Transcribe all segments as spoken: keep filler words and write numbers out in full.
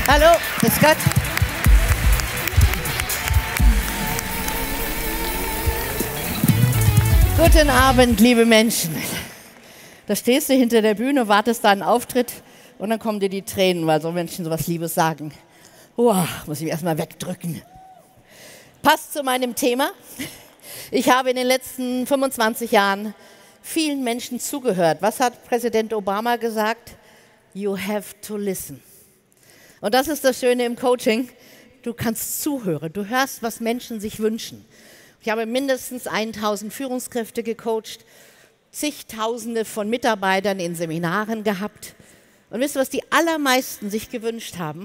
Hallo, grüß Gott. Guten Abend, liebe Menschen. Da stehst du hinter der Bühne, wartest da einen Auftritt und dann kommen dir die Tränen, weil so Menschen sowas Liebes sagen. Uah, muss ich mich erstmal wegdrücken. Passt zu meinem Thema. Ich habe in den letzten fünfundzwanzig Jahren vielen Menschen zugehört. Was hat Präsident Obama gesagt? You have to listen. Und das ist das Schöne im Coaching. Du kannst zuhören, du hörst, was Menschen sich wünschen. Ich habe mindestens tausend Führungskräfte gecoacht, zigtausende von Mitarbeitern in Seminaren gehabt. Und wisst ihr, was die allermeisten sich gewünscht haben?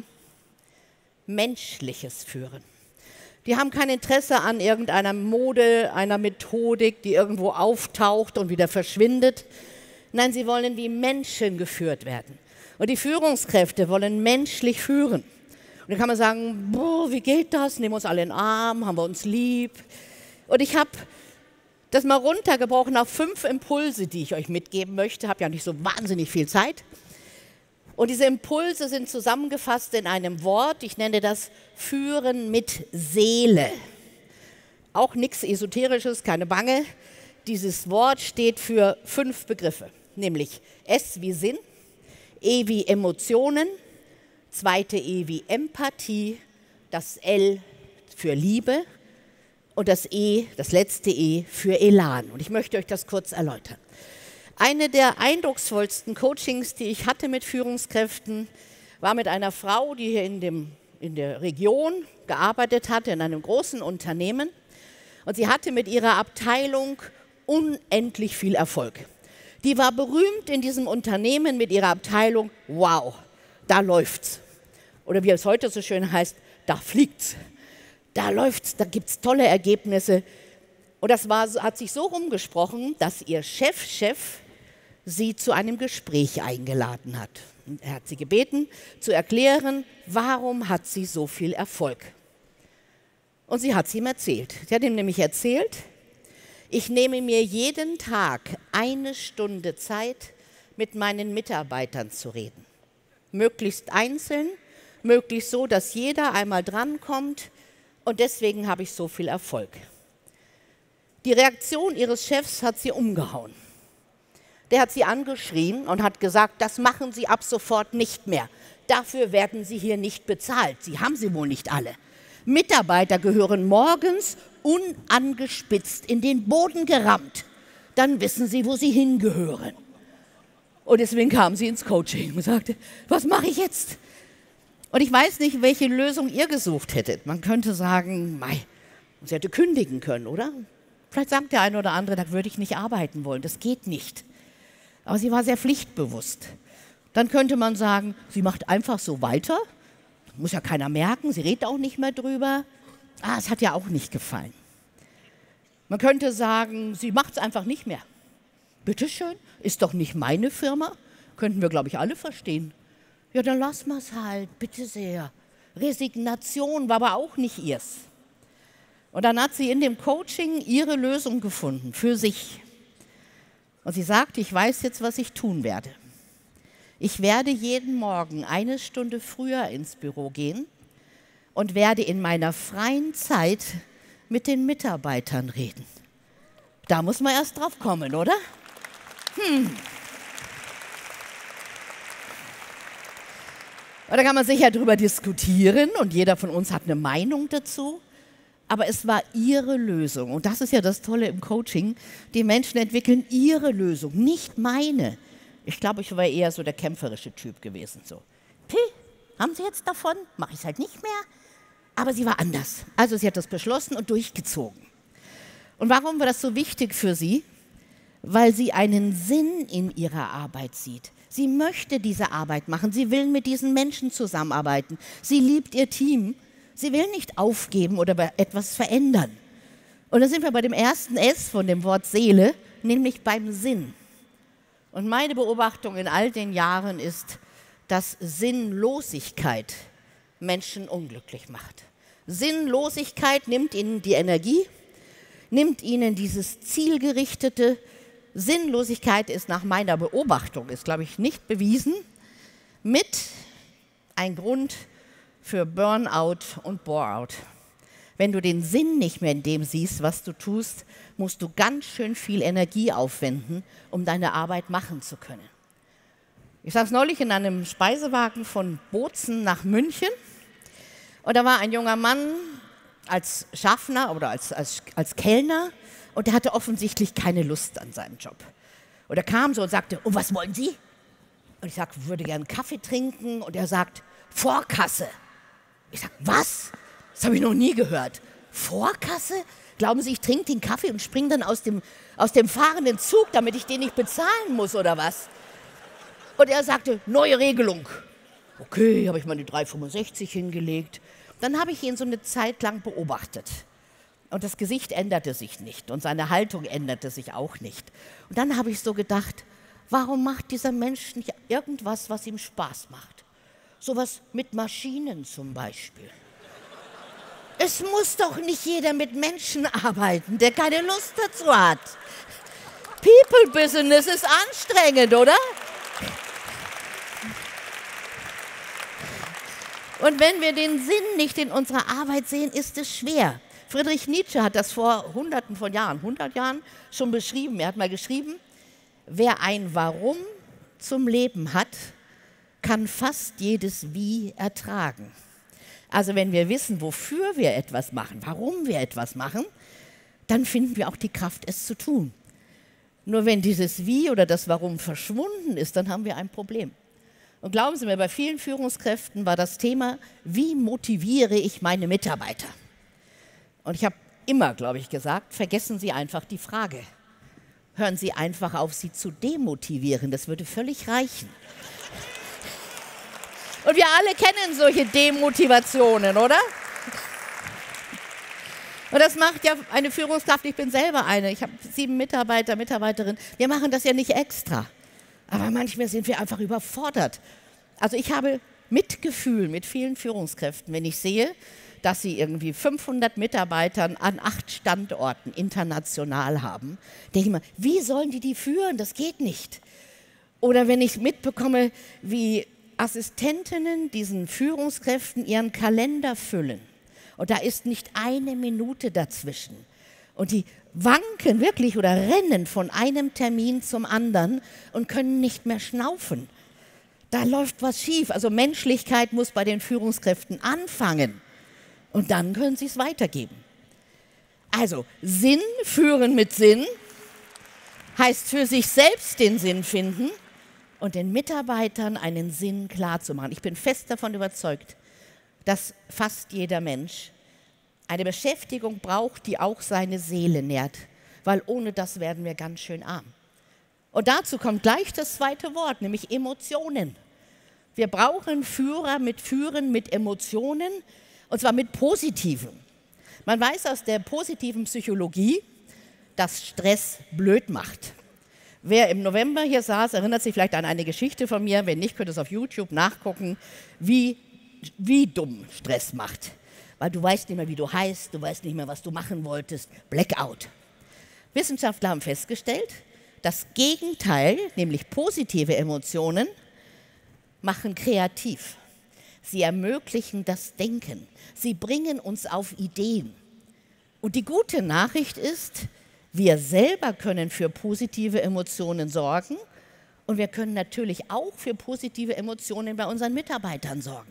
Menschliches Führen. Die haben kein Interesse an irgendeiner Mode, einer Methodik, die irgendwo auftaucht und wieder verschwindet. Nein, sie wollen wie Menschen geführt werden. Und die Führungskräfte wollen menschlich führen. Und dann kann man sagen, boah, wie geht das? Nehmen wir uns alle in den Arm, haben wir uns lieb. Und ich habe das mal runtergebrochen auf fünf Impulse, die ich euch mitgeben möchte. Ich habe ja nicht so wahnsinnig viel Zeit. Und diese Impulse sind zusammengefasst in einem Wort. Ich nenne das Führen mit Seele. Auch nichts Esoterisches, keine Bange. Dieses Wort steht für fünf Begriffe, nämlich S wie Sinn, E wie Emotionen, zweite E wie Empathie, das L für Liebe und das E, das letzte E für Elan. Und ich möchte euch das kurz erläutern. Eine der eindrucksvollsten Coachings, die ich hatte mit Führungskräften, war mit einer Frau, die hier in, dem, in der Region gearbeitet hatte, in einem großen Unternehmen. Und sie hatte mit ihrer Abteilung unendlich viel Erfolg. Die war berühmt in diesem Unternehmen mit ihrer Abteilung. Wow, da läuft's. Oder wie es heute so schön heißt, da fliegt's. Da läuft's, da gibt's tolle Ergebnisse. Und das war, hat sich so rumgesprochen, dass ihr Chefchef sie zu einem Gespräch eingeladen hat. Und er hat sie gebeten, zu erklären, warum hat sie so viel Erfolg. Und sie hat es ihm erzählt. Sie hat ihm nämlich erzählt, ich nehme mir jeden Tag eine Stunde Zeit, mit meinen Mitarbeitern zu reden. Möglichst einzeln, möglichst so, dass jeder einmal drankommt. Und deswegen habe ich so viel Erfolg. Die Reaktion ihres Chefs hat sie umgehauen. Der hat sie angeschrien und hat gesagt, das machen Sie ab sofort nicht mehr. Dafür werden Sie hier nicht bezahlt. Sie haben sie wohl nicht alle. Mitarbeiter gehören morgens unangespitzt in den Boden gerammt. Dann wissen sie, wo sie hingehören. Und deswegen kam sie ins Coaching und sagte, was mache ich jetzt? Und ich weiß nicht, welche Lösung ihr gesucht hättet. Man könnte sagen, mei, sie hätte kündigen können, oder? Vielleicht sagt der eine oder andere, da würde ich nicht arbeiten wollen, das geht nicht. Aber sie war sehr pflichtbewusst. Dann könnte man sagen, sie macht einfach so weiter, muss ja keiner merken, sie redet auch nicht mehr drüber. Ah, es hat ja auch nicht gefallen. Man könnte sagen, sie macht es einfach nicht mehr. Bitteschön, ist doch nicht meine Firma, könnten wir, glaube ich, alle verstehen. Ja, dann lassen wir es halt, bitte sehr. Resignation war aber auch nicht ihrs. Und dann hat sie in dem Coaching ihre Lösung gefunden, für sich. Und sie sagt, ich weiß jetzt, was ich tun werde. Ich werde jeden Morgen eine Stunde früher ins Büro gehen und werde in meiner freien Zeit mit den Mitarbeitern reden. Da muss man erst drauf kommen, oder? Hm. Und da kann man sicher drüber diskutieren und jeder von uns hat eine Meinung dazu. Aber es war ihre Lösung. Und das ist ja das Tolle im Coaching. Die Menschen entwickeln ihre Lösung, nicht meine. Ich glaube, ich war eher so der kämpferische Typ gewesen. So, Pi, haben Sie jetzt davon? Mache ich es halt nicht mehr. Aber sie war anders. Also sie hat das beschlossen und durchgezogen. Und warum war das so wichtig für sie? Weil sie einen Sinn in ihrer Arbeit sieht. Sie möchte diese Arbeit machen. Sie will mit diesen Menschen zusammenarbeiten. Sie liebt ihr Team. Sie will nicht aufgeben oder etwas verändern. Und da sind wir bei dem ersten S von dem Wort Seele, nämlich beim Sinn. Und meine Beobachtung in all den Jahren ist, dass Sinnlosigkeit Menschen unglücklich macht. Sinnlosigkeit nimmt ihnen die Energie, nimmt ihnen dieses zielgerichtete. Sinnlosigkeit ist nach meiner Beobachtung, ist glaube ich nicht bewiesen, mit ein Grund, für Burnout und Boreout. Wenn du den Sinn nicht mehr in dem siehst, was du tust, musst du ganz schön viel Energie aufwenden, um deine Arbeit machen zu können. Ich saß neulich in einem Speisewagen von Bozen nach München und da war ein junger Mann als Schaffner oder als, als, als Kellner und der hatte offensichtlich keine Lust an seinem Job. Und er kam so und sagte, und was wollen Sie? Und ich sagte, würde gerne Kaffee trinken und er sagt, Vorkasse. Ich sage, was? Das habe ich noch nie gehört. Vorkasse? Glauben Sie, ich trinke den Kaffee und springe dann aus dem, aus dem fahrenden Zug, damit ich den nicht bezahlen muss oder was? Und er sagte, neue Regelung. Okay, habe ich mal die drei fünfundsechzig hingelegt. Dann habe ich ihn so eine Zeit lang beobachtet. Und das Gesicht änderte sich nicht und seine Haltung änderte sich auch nicht. Und dann habe ich so gedacht, warum macht dieser Mensch nicht irgendwas, was ihm Spaß macht? Sowas mit Maschinen zum Beispiel. Es muss doch nicht jeder mit Menschen arbeiten, der keine Lust dazu hat. People Business ist anstrengend, oder? Und wenn wir den Sinn nicht in unserer Arbeit sehen, ist es schwer. Friedrich Nietzsche hat das vor Hunderten von Jahren, hundert Jahren schon beschrieben. Er hat mal geschrieben, wer ein Warum zum Leben hat, kann fast jedes Wie ertragen. Also wenn wir wissen, wofür wir etwas machen, warum wir etwas machen, dann finden wir auch die Kraft, es zu tun. Nur wenn dieses Wie oder das Warum verschwunden ist, dann haben wir ein Problem. Und glauben Sie mir, bei vielen Führungskräften war das Thema, wie motiviere ich meine Mitarbeiter? Und ich habe immer, glaube ich, gesagt, vergessen Sie einfach die Frage. Hören Sie einfach auf, sie zu demotivieren, das würde völlig reichen. Und wir alle kennen solche Demotivationen, oder? Und das macht ja eine Führungskraft, ich bin selber eine, ich habe sieben Mitarbeiter, Mitarbeiterinnen, wir machen das ja nicht extra. Aber manchmal sind wir einfach überfordert. Also ich habe Mitgefühl mit vielen Führungskräften, wenn ich sehe, dass sie irgendwie fünfhundert Mitarbeitern an acht Standorten international haben. Denke ich mal, wie sollen die die führen? Das geht nicht. Oder wenn ich mitbekomme, wie Assistentinnen diesen Führungskräften ihren Kalender füllen. Und da ist nicht eine Minute dazwischen. Und die wanken wirklich oder rennen von einem Termin zum anderen und können nicht mehr schnaufen. Da läuft was schief. Also Menschlichkeit muss bei den Führungskräften anfangen. Und dann können sie es weitergeben. Also Sinn führen mit Sinn heißt für sich selbst den Sinn finden und den Mitarbeitern einen Sinn klarzumachen. Ich bin fest davon überzeugt, dass fast jeder Mensch eine Beschäftigung braucht, die auch seine Seele nährt, weil ohne das werden wir ganz schön arm. Und dazu kommt gleich das zweite Wort, nämlich Emotionen. Wir brauchen Führer mit Führen mit Emotionen, und zwar mit positiven. Man weiß aus der positiven Psychologie, dass Stress blöd macht. Wer im November hier saß, erinnert sich vielleicht an eine Geschichte von mir. Wenn nicht, könnt ihr es auf YouTube nachgucken, wie, wie dumm Stress macht. Weil du weißt nicht mehr, wie du heißt, du weißt nicht mehr, was du machen wolltest. Blackout. Wissenschaftler haben festgestellt, das Gegenteil, nämlich positive Emotionen, machen kreativ. Sie ermöglichen das Denken. Sie bringen uns auf Ideen. Und die gute Nachricht ist, wir selber können für positive Emotionen sorgen und wir können natürlich auch für positive Emotionen bei unseren Mitarbeitern sorgen.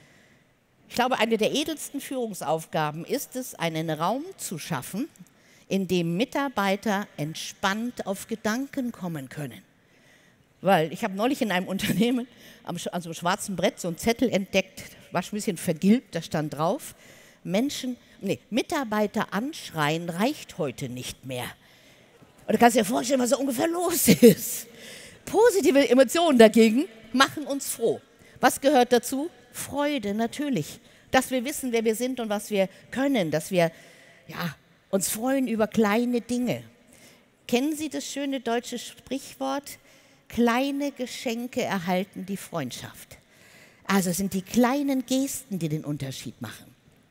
Ich glaube, eine der edelsten Führungsaufgaben ist es, einen Raum zu schaffen, in dem Mitarbeiter entspannt auf Gedanken kommen können. Weil ich habe neulich in einem Unternehmen an so einem schwarzen Brett so einen Zettel entdeckt, war schon ein bisschen vergilbt, da stand drauf, Menschen, nee, Mitarbeiter anschreien reicht heute nicht mehr. Und du kannst dir vorstellen, was da ungefähr los ist. Positive Emotionen dagegen machen uns froh. Was gehört dazu? Freude, natürlich. Dass wir wissen, wer wir sind und was wir können, dass wir ja, uns freuen über kleine Dinge. Kennen Sie das schöne deutsche Sprichwort? Kleine Geschenke erhalten die Freundschaft. Also es sind die kleinen Gesten, die den Unterschied machen.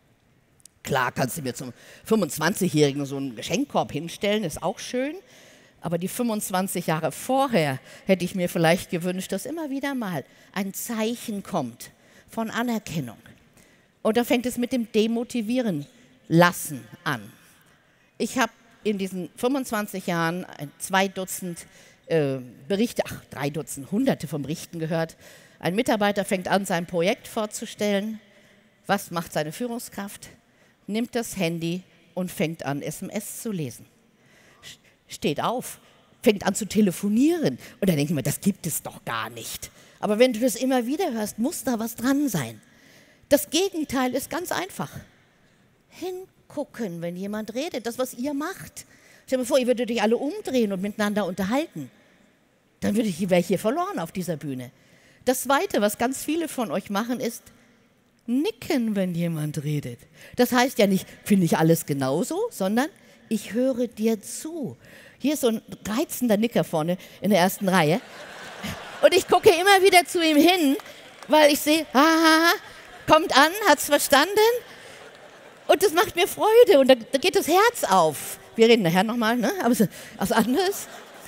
Klar kannst du mir zum fünfundzwanzigjährigen so einen Geschenkkorb hinstellen, ist auch schön. Aber die fünfundzwanzig Jahre vorher hätte ich mir vielleicht gewünscht, dass immer wieder mal ein Zeichen kommt von Anerkennung. Und da fängt es mit dem Demotivieren lassen an. Ich habe in diesen fünfundzwanzig Jahren zwei Dutzend äh, Berichte, ach, drei Dutzend, hunderte von Berichten gehört. Ein Mitarbeiter fängt an, sein Projekt vorzustellen. Was macht seine Führungskraft? Nimmt das Handy und fängt an, S M S zu lesen. Steht auf, fängt an zu telefonieren. Und dann denke ich mir, das gibt es doch gar nicht. Aber wenn du das immer wieder hörst, muss da was dran sein. Das Gegenteil ist ganz einfach. Hingucken, wenn jemand redet, das, was ihr macht. Stell dir vor, ihr würdet euch alle umdrehen und miteinander unterhalten. Dann würde ich, wäre ich hier verloren auf dieser Bühne. Das Zweite, was ganz viele von euch machen, ist nicken, wenn jemand redet. Das heißt ja nicht, finde ich alles genauso, sondern ich höre dir zu. Hier ist so ein reizender Nicker vorne in der ersten Reihe. Und ich gucke immer wieder zu ihm hin, weil ich sehe, haha, kommt an, hat's verstanden. Und das macht mir Freude und da, da geht das Herz auf. Wir reden nachher nochmal, ne? Aber so, was anderes.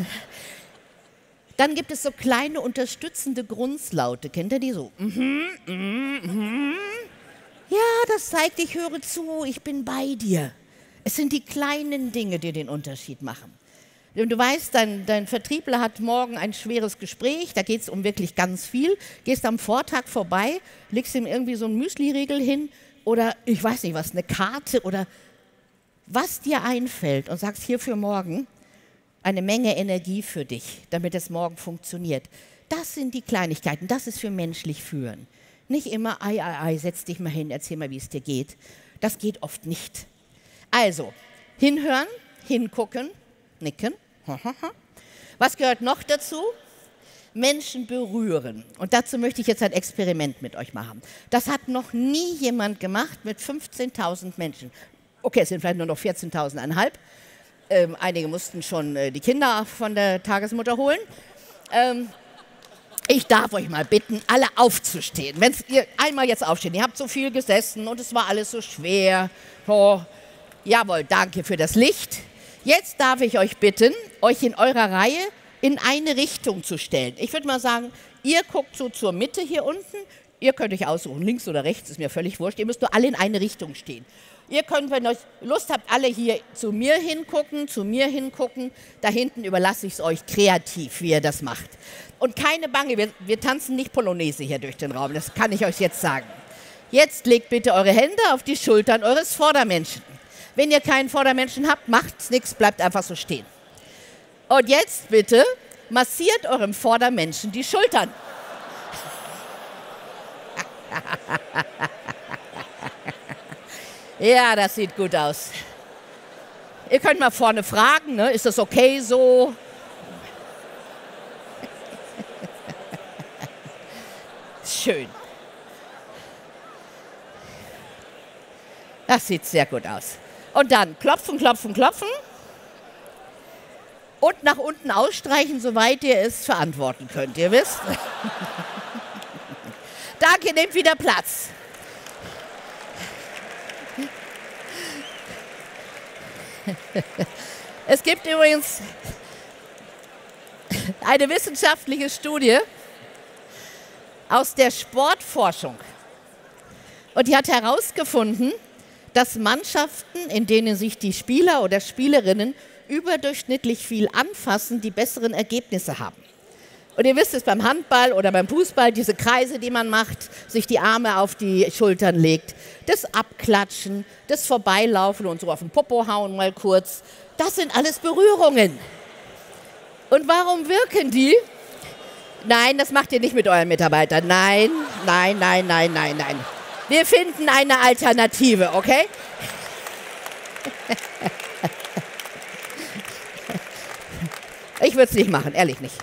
Dann gibt es so kleine unterstützende Grundlaute. Kennt ihr die so? Mhm, mhm, mhm. Ja, das zeigt, ich höre zu, ich bin bei dir. Es sind die kleinen Dinge, die den Unterschied machen. Du weißt, dein, dein Vertriebler hat morgen ein schweres Gespräch, da geht es um wirklich ganz viel. Gehst am Vortag vorbei, legst ihm irgendwie so einen Müsli-Riegel hin oder ich weiß nicht was, eine Karte oder was dir einfällt und sagst hier für morgen eine Menge Energie für dich, damit es morgen funktioniert. Das sind die Kleinigkeiten, das ist für menschlich führen. Nicht immer, ei, ei, ei, setz dich mal hin, erzähl mal, wie es dir geht. Das geht oft nicht. Also, hinhören, hingucken, nicken. Was gehört noch dazu? Menschen berühren. Und dazu möchte ich jetzt ein Experiment mit euch machen. Das hat noch nie jemand gemacht mit fünfzehntausend Menschen. Okay, es sind vielleicht nur noch vierzehntausendeinhalb. Ähm, einige mussten schon äh, die Kinder von der Tagesmutter holen. Ähm, ich darf euch mal bitten, alle aufzustehen. Wenn ihr einmal jetzt aufstehen, ihr habt so viel gesessen und es war alles so schwer. Oh, jawohl, danke für das Licht. Jetzt darf ich euch bitten, euch in eurer Reihe in eine Richtung zu stellen. Ich würde mal sagen, ihr guckt so zur Mitte hier unten. Ihr könnt euch aussuchen, links oder rechts, ist mir völlig wurscht. Ihr müsst nur alle in eine Richtung stehen. Ihr könnt, wenn ihr euch Lust habt, alle hier zu mir hingucken, zu mir hingucken. Da hinten überlasse ich es euch kreativ, wie ihr das macht. Und keine Bange, wir, wir tanzen nicht Polonaise hier durch den Raum, das kann ich euch jetzt sagen. Jetzt legt bitte eure Hände auf die Schultern eures Vordermenschen. Wenn ihr keinen Vordermenschen habt, macht's nichts, bleibt einfach so stehen. Und jetzt bitte massiert eurem Vordermenschen die Schultern. Ja, das sieht gut aus. Ihr könnt mal vorne fragen, ne? Ist das okay so? Schön. Das sieht sehr gut aus. Und dann klopfen, klopfen, klopfen. Und nach unten ausstreichen, soweit ihr es verantworten könnt, ihr wisst. Danke, nehmt wieder Platz. Es gibt übrigens eine wissenschaftliche Studie aus der Sportforschung. Und die hat herausgefunden, dass Mannschaften, in denen sich die Spieler oder Spielerinnen überdurchschnittlich viel anfassen, die besseren Ergebnisse haben. Und ihr wisst es beim Handball oder beim Fußball, diese Kreise, die man macht, sich die Arme auf die Schultern legt, das Abklatschen, das Vorbeilaufen und so auf den Popo hauen mal kurz, das sind alles Berührungen. Und warum wirken die? Nein, das macht ihr nicht mit euren Mitarbeitern. Nein, nein, nein, nein, nein, nein. Wir finden eine Alternative, okay? Ich würde es nicht machen, ehrlich nicht.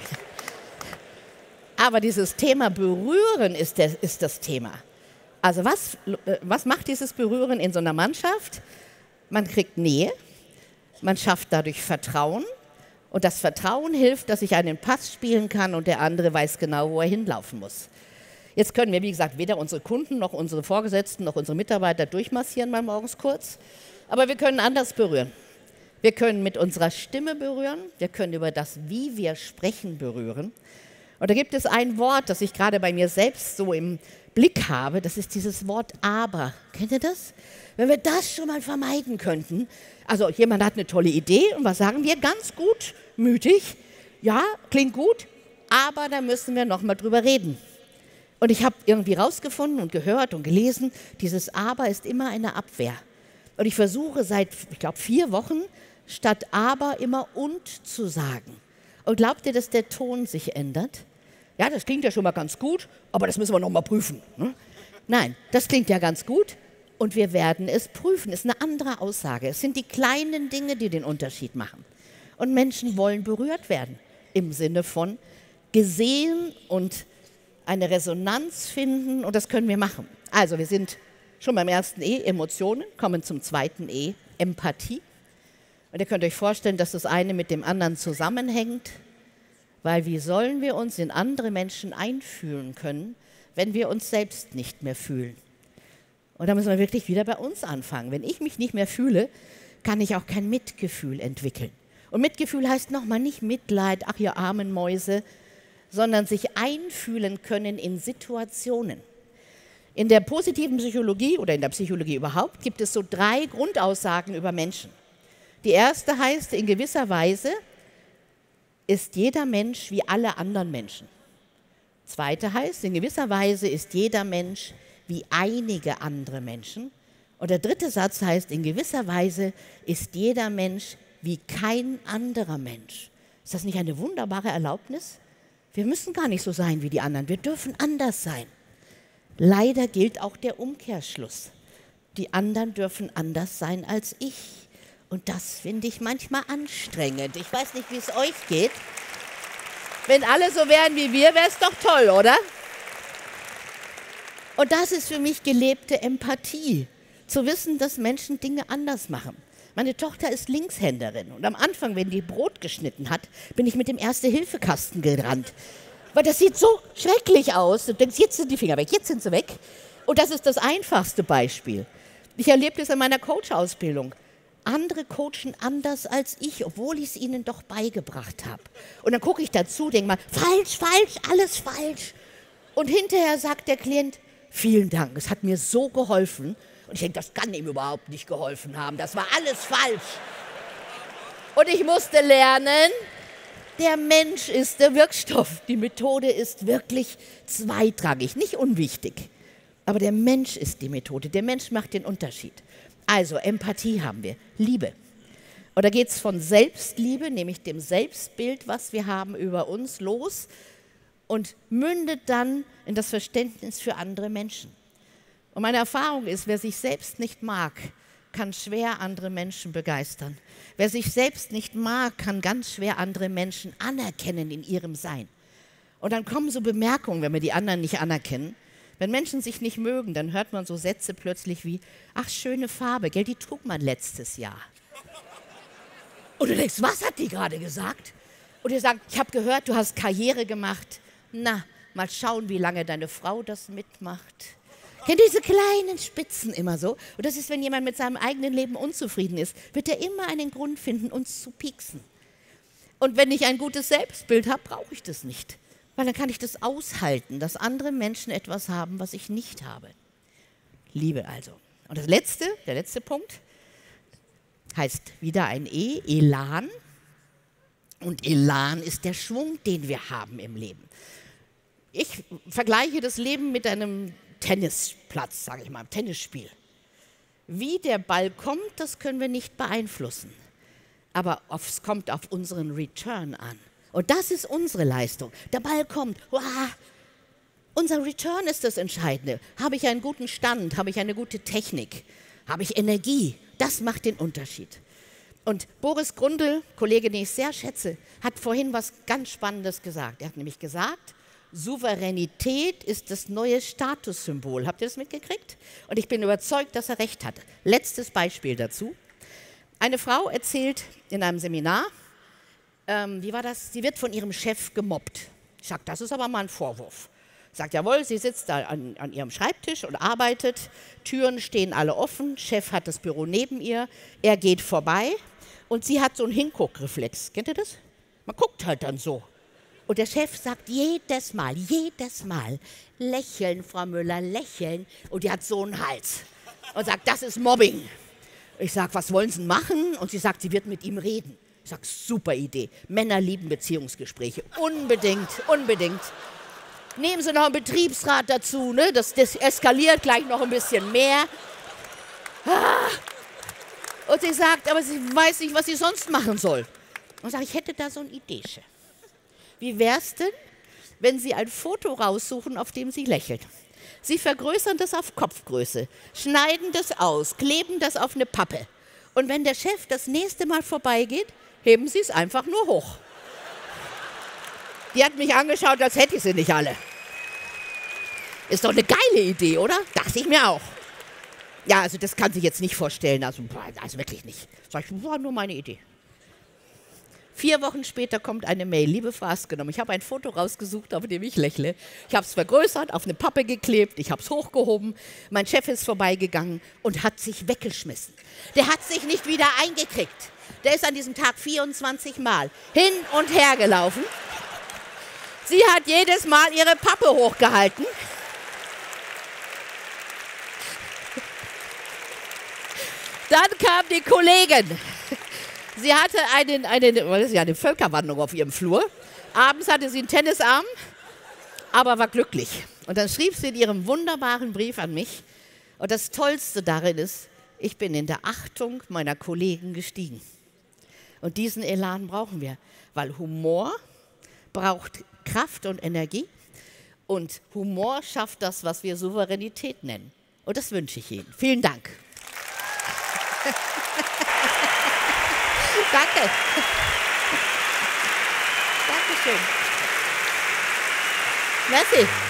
Aber dieses Thema Berühren ist, der, ist das Thema. Also was, was macht dieses Berühren in so einer Mannschaft? Man kriegt Nähe, man schafft dadurch Vertrauen und das Vertrauen hilft, dass ich einen Pass spielen kann und der andere weiß genau, wo er hinlaufen muss. Jetzt können wir, wie gesagt, weder unsere Kunden noch unsere Vorgesetzten noch unsere Mitarbeiter durchmassieren mal morgens kurz, aber wir können anders berühren. Wir können mit unserer Stimme berühren, wir können über das, wie wir sprechen, berühren. Und da gibt es ein Wort, das ich gerade bei mir selbst so im Blick habe, das ist dieses Wort aber. Kennt ihr das? Wenn wir das schon mal vermeiden könnten, also jemand hat eine tolle Idee und was sagen wir? Ganz gut, mütig, ja, klingt gut, aber da müssen wir noch mal drüber reden. Und ich habe irgendwie rausgefunden und gehört und gelesen, dieses aber ist immer eine Abwehr. Und ich versuche seit, ich glaube, vier Wochen statt aber immer und zu sagen. Und glaubt ihr, dass der Ton sich ändert? Ja, das klingt ja schon mal ganz gut, aber das müssen wir noch mal prüfen. Ne? Nein, das klingt ja ganz gut und wir werden es prüfen. Es ist eine andere Aussage. Es sind die kleinen Dinge, die den Unterschied machen. Und Menschen wollen berührt werden im Sinne von gesehen und eine Resonanz finden und das können wir machen. Also wir sind schon beim ersten E, Emotionen, kommen zum zweiten E, Empathie. Und ihr könnt euch vorstellen, dass das eine mit dem anderen zusammenhängt, weil wie sollen wir uns in andere Menschen einfühlen können, wenn wir uns selbst nicht mehr fühlen? Und da müssen wir wirklich wieder bei uns anfangen. Wenn ich mich nicht mehr fühle, kann ich auch kein Mitgefühl entwickeln. Und Mitgefühl heißt nochmal nicht Mitleid, ach ihr armen Mäuse, sondern sich einfühlen können in Situationen. In der positiven Psychologie oder in der Psychologie überhaupt gibt es so drei Grundaussagen über Menschen. Die erste heißt, in gewisser Weise ist jeder Mensch wie alle anderen Menschen. Zweite heißt, in gewisser Weise ist jeder Mensch wie einige andere Menschen. Und der dritte Satz heißt, in gewisser Weise ist jeder Mensch wie kein anderer Mensch. Ist das nicht eine wunderbare Erlaubnis? Wir müssen gar nicht so sein wie die anderen, wir dürfen anders sein. Leider gilt auch der Umkehrschluss. Die anderen dürfen anders sein als ich. Und das finde ich manchmal anstrengend. Ich weiß nicht, wie es euch geht. Wenn alle so wären wie wir, wäre es doch toll, oder? Und das ist für mich gelebte Empathie. Zu wissen, dass Menschen Dinge anders machen. Meine Tochter ist Linkshänderin und am Anfang, wenn die Brot geschnitten hat, bin ich mit dem Erste-Hilfe-Kasten gerannt. Weil das sieht so schrecklich aus. Du denkst, jetzt sind die Finger weg, jetzt sind sie weg. Und das ist das einfachste Beispiel. Ich erlebe das in meiner Coach-Ausbildung. Andere coachen anders als ich, obwohl ich es ihnen doch beigebracht habe. Und dann gucke ich dazu, denke mal, falsch, falsch, alles falsch. Und hinterher sagt der Klient, vielen Dank, es hat mir so geholfen. Und ich denke, das kann ihm überhaupt nicht geholfen haben. Das war alles falsch. Und ich musste lernen, der Mensch ist der Wirkstoff. Die Methode ist wirklich zweitrangig, nicht unwichtig. Aber der Mensch ist die Methode. Der Mensch macht den Unterschied. Also Empathie haben wir, Liebe. Und da geht es von Selbstliebe, nämlich dem Selbstbild, was wir haben über uns, los und mündet dann in das Verständnis für andere Menschen. Und meine Erfahrung ist, wer sich selbst nicht mag, kann schwer andere Menschen begeistern. Wer sich selbst nicht mag, kann ganz schwer andere Menschen anerkennen in ihrem Sein. Und dann kommen so Bemerkungen, wenn wir die anderen nicht anerkennen. Wenn Menschen sich nicht mögen, dann hört man so Sätze plötzlich wie, ach, schöne Farbe, gell, die trug man letztes Jahr. Und du denkst, was hat die gerade gesagt? Und ihr sagt, ich habe gehört, du hast Karriere gemacht. Na, mal schauen, wie lange deine Frau das mitmacht. Kennt ihr diese kleinen Spitzen immer so? Und das ist, wenn jemand mit seinem eigenen Leben unzufrieden ist, wird er immer einen Grund finden, uns zu pieksen. Und wenn ich ein gutes Selbstbild habe, brauche ich das nicht. Weil dann kann ich das aushalten, dass andere Menschen etwas haben, was ich nicht habe. Liebe also. Und das letzte, der letzte Punkt, heißt wieder ein E, Elan. Und Elan ist der Schwung, den wir haben im Leben. Ich vergleiche das Leben mit einem Tennisplatz, sage ich mal, Tennisspiel. Wie der Ball kommt, das können wir nicht beeinflussen. Aber es kommt auf unseren Return an. Und das ist unsere Leistung. Der Ball kommt. Wow. Unser Return ist das Entscheidende. Habe ich einen guten Stand? Habe ich eine gute Technik? Habe ich Energie? Das macht den Unterschied. Und Boris Grundl, Kollege, den ich sehr schätze, hat vorhin was ganz Spannendes gesagt. Er hat nämlich gesagt, Souveränität ist das neue Statussymbol. Habt ihr das mitgekriegt? Und ich bin überzeugt, dass er recht hat. Letztes Beispiel dazu. Eine Frau erzählt in einem Seminar, ähm, wie war das? Sie wird von ihrem Chef gemobbt. Ich sage, das ist aber mal ein Vorwurf. Sagt, jawohl, sie sitzt da an, an ihrem Schreibtisch und arbeitet. Türen stehen alle offen. Chef hat das Büro neben ihr. Er geht vorbei und sie hat so einen Hinguckreflex. Kennt ihr das? Man guckt halt dann so. Und der Chef sagt jedes Mal, jedes Mal, lächeln, Frau Müller, lächeln. Und die hat so einen Hals. Und sagt, das ist Mobbing. Ich sage, was wollen Sie denn machen? Und sie sagt, sie wird mit ihm reden. Ich sage, super Idee. Männer lieben Beziehungsgespräche. Unbedingt, unbedingt. Nehmen Sie noch einen Betriebsrat dazu, ne? das, das eskaliert gleich noch ein bisschen mehr. Und sie sagt, aber sie weiß nicht, was sie sonst machen soll. Und sage ich, hätte da so eine Idee, Chef. Wie wär's denn, wenn Sie ein Foto raussuchen, auf dem sie lächelt? Sie vergrößern das auf Kopfgröße, schneiden das aus, kleben das auf eine Pappe. Und wenn der Chef das nächste Mal vorbeigeht, heben Sie es einfach nur hoch. Die hat mich angeschaut, als hätte ich sie nicht alle. Ist doch eine geile Idee, oder? Dachte ich mir auch. Ja, also das kann sich jetzt nicht vorstellen, also, also wirklich nicht. Sag ich, war nur meine Idee. Vier Wochen später kommt eine Mail, liebe Frau Askenom, ich habe ein Foto rausgesucht, auf dem ich lächle. Ich habe es vergrößert, auf eine Pappe geklebt, ich habe es hochgehoben. Mein Chef ist vorbeigegangen und hat sich weggeschmissen. Der hat sich nicht wieder eingekriegt. Der ist an diesem Tag vierundzwanzig Mal hin und her gelaufen. Sie hat jedes Mal ihre Pappe hochgehalten. Dann kam die Kollegin. Sie hatte einen, eine, was ist ja, eine Völkerwanderung auf ihrem Flur. Abends hatte sie einen Tennisarm, aber war glücklich. Und dann schrieb sie in ihrem wunderbaren Brief an mich. Und das Tollste darin ist, ich bin in der Achtung meiner Kollegen gestiegen. Und diesen Elan brauchen wir, weil Humor braucht Kraft und Energie. Und Humor schafft das, was wir Souveränität nennen. Und das wünsche ich Ihnen. Vielen Dank. Danke. Dankeschön. Merci.